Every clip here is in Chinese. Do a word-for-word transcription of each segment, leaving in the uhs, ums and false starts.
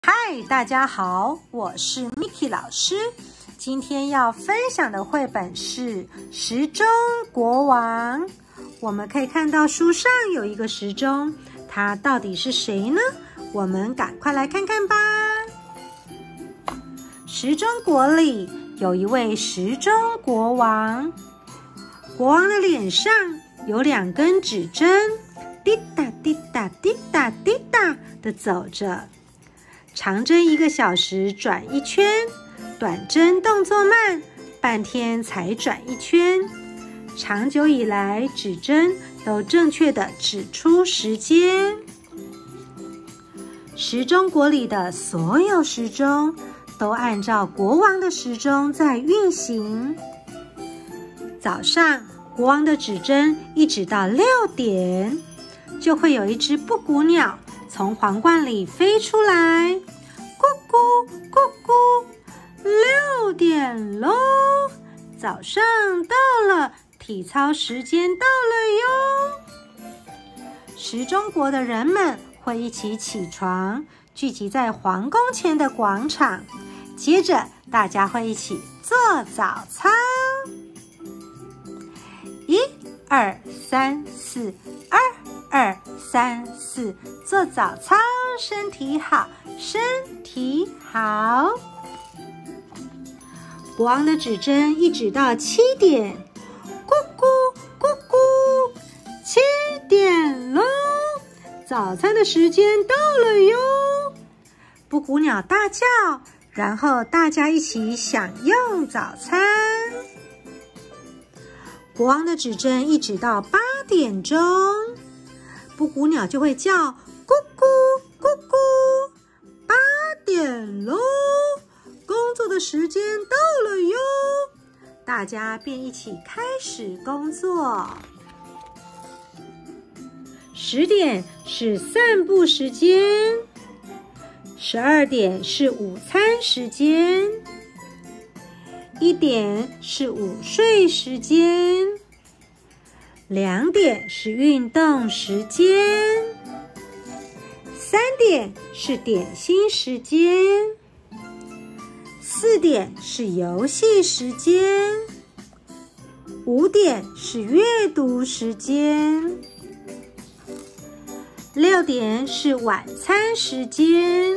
嗨，大家好，我是 Miki 老师。今天要分享的绘本是《时钟国王》。我们可以看到书上有一个时钟，它到底是谁呢？我们赶快来看看吧。时钟国里有一位时钟国王，国王的脸上有两根指针，滴答滴答滴答滴答地走着。长针一个小时转一圈，短针动作慢，半天才转一圈。长久以来，指针都正确地指出时间。时钟国里的所有时钟都按照国王的时钟在运行。早上，国王的指针一直到六点，就会有一只布谷鸟从皇冠里飞出来，咕咕咕咕，六点喽！早上到了，体操时间到了哟！时钟国的人们会一起起床，聚集在皇宫前的广场，接着大家会一起做早操。一、二、三、四，二、二、三、四，做早操，身体好，身体好。国王的指针一直到七点，咕咕咕咕，七点喽！早餐的时间到了哟！布谷鸟大叫，然后大家一起享用早餐。国王的指针一直到八点钟，布谷鸟就会叫咕咕咕咕，八点喽！工作的时间到了哟，大家便一起开始工作。十点是散步时间，十二点是午餐时间，一点是午睡时间，两点是运动时间，三点是点心时间，四点是游戏时间，五点是阅读时间，六点是晚餐时间，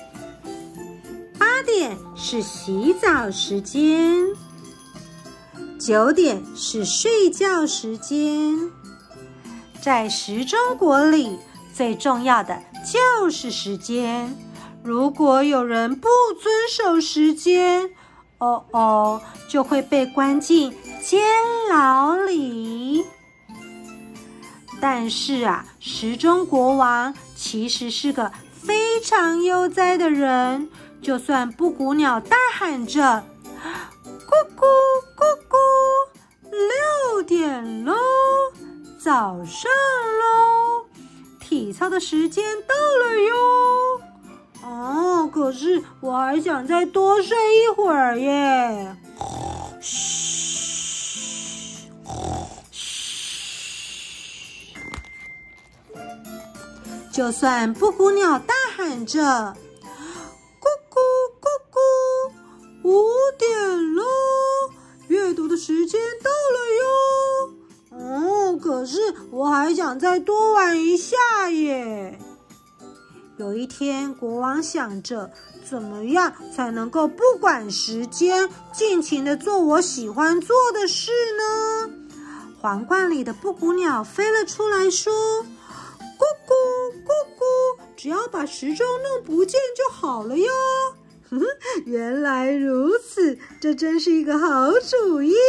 八点是洗澡时间，九点是睡觉时间。在时钟国里，最重要的就是时间。如果有人不遵守时间，哦哦，就会被关进监牢里。但是啊，时钟国王其实是个非常悠哉的人，就算布谷鸟大喊着咕咕咕咕，六点喽，早上喽，体操的时间到了哟。哦，可是我还想再多睡一会儿耶。嘘，嘘。就算布谷鸟大喊着咕咕咕咕，五点喽，阅读的时间到了哟。哦，可是我还想再多玩一下耶。有一天，国王想着怎么样才能够不管时间，尽情地做我喜欢做的事呢？皇冠里的布谷鸟飞了出来说，咕咕咕咕，只要把时钟弄不见就好了哟。呵呵，原来如此，这真是一个好主意。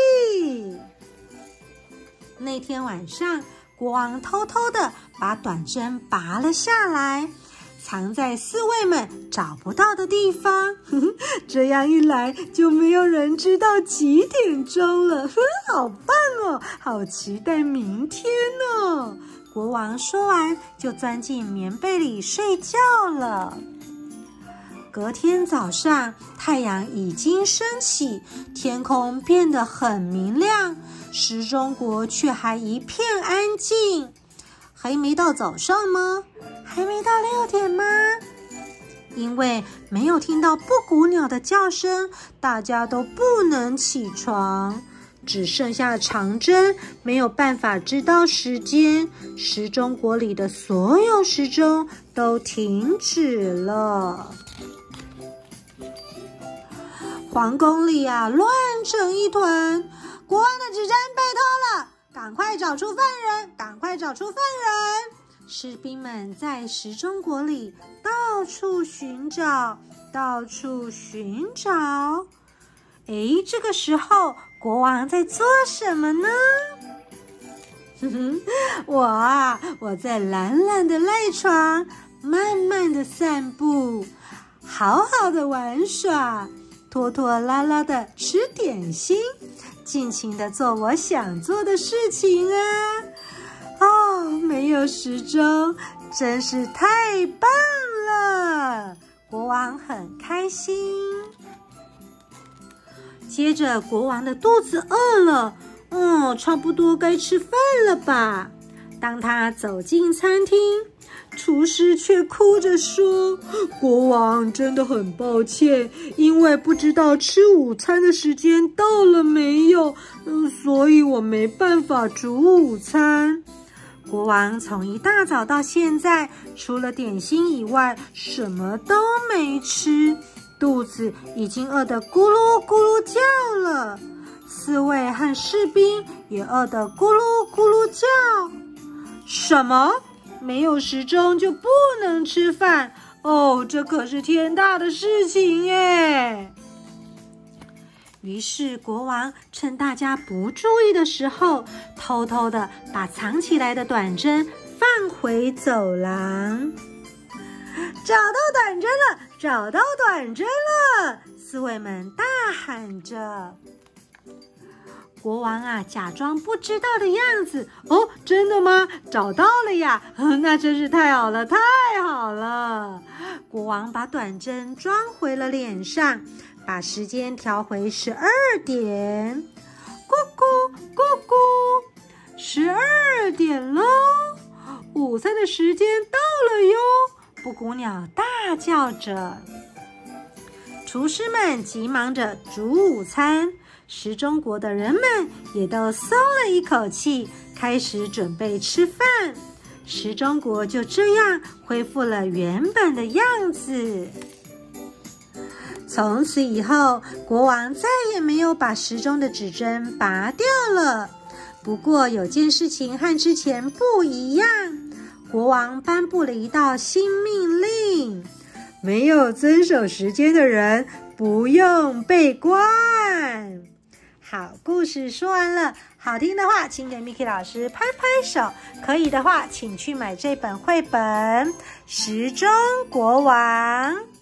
那天晚上，国王偷偷地把短针拔了下来，藏在侍卫们找不到的地方，呵呵，这样一来就没有人知道几点钟了，呵，好棒哦，好期待明天哦。国王说完就钻进棉被里睡觉了。隔天早上，太阳已经升起，天空变得很明亮，时钟国却还一片安静。还没到早上吗？还没到六点吗？ 因为没有听到布谷鸟的叫声，大家都不能起床。只剩下长针没有办法知道时间，时钟国里的所有时钟都停止了。皇宫里啊，乱成一团，国王的指针被偷了，赶快找出犯人，赶快找出犯人！士兵们在时钟国里到处寻找，到处寻找。诶，这个时候国王在做什么呢？哼哼，我啊，我在懒懒的赖床，慢慢的散步，好好的玩耍，拖拖拉拉的吃点心，尽情的做我想做的事情啊！哦，没有时钟，真是太棒了！国王很开心。接着，国王的肚子饿了，嗯，差不多该吃饭了吧？当他走进餐厅，厨师却哭着说：“国王真的很抱歉，因为不知道吃午餐的时间到了没有，嗯，所以我没办法煮午餐。”国王从一大早到现在，除了点心以外，什么都没吃。肚子已经饿得咕噜咕噜叫了，侍卫和士兵也饿得咕噜咕噜叫。什么？没有时钟就不能吃饭？哦，这可是天大的事情耶！于是国王趁大家不注意的时候，偷偷的把藏起来的短针放回走廊。找到短针了！找到短针了！侍卫们大喊着。国王啊，假装不知道的样子。哦，真的吗？找到了呀！那真是太好了，太好了！国王把短针装回了脸上，把时间调回十二点。咕咕咕咕，十二点喽！午餐的时间到了哟！布谷鸟大叫着，厨师们急忙着煮午餐，时钟国的人们也都松了一口气，开始准备吃饭。时钟国就这样恢复了原本的样子。从此以后，国王再也没有把时钟的指针拔掉了。不过有件事情和之前不一样，国王颁布了一道新命令：没有遵守时间的人不用被关。好，故事说完了，好听的话请给 Miki 老师拍拍手，可以的话请去买这本绘本《时钟国王》。